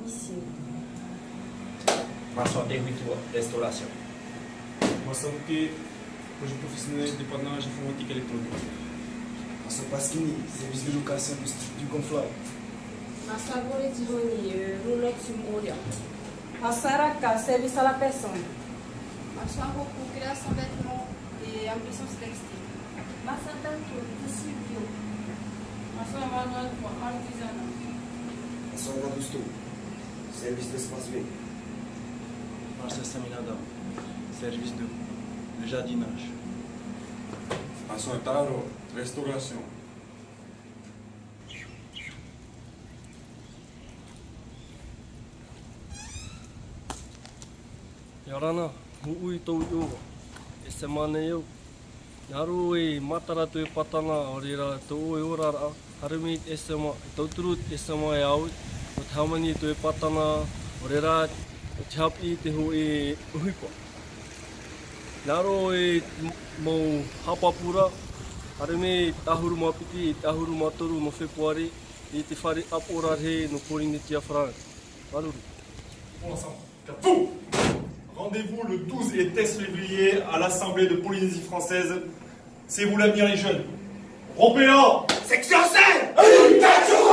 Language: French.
ici. Maçon territoire, restauration. Maçon qui projet professionnel dépendance informatique électronique. Maçon Pasquini, service de location du Confloi. Maçon Tironi, roulotte sur Moria. Maçon service à la personne. Maçon pour création de vêtements et impression textile. Maçon Tantour, tissu bio. Maçon Emmanuel pour artisanat. Maçon Gadousto, service d'espace vert. Maçon Saminada, service de jardinage. Maçon Taro, restauration. Yarana, hui tau yo, e se mane yo. Naru e matara tu e patana, orira tau e orara, harumi e se ma, tauturut e se ma e au, o tamani tu e patana, orira o te hapi te ho e uhipa. Naru e mau hapapura, harumi tahuru mapiti, tahuru matoru mo Februari, i te whare apora he no Poringi tia France. Maruru. Bon ensemble. Capou! Rendez-vous le 12 et 13 février à l'Assemblée de Polynésie française. C'est vous l'avenir les jeunes. Rompez-la! Section 5!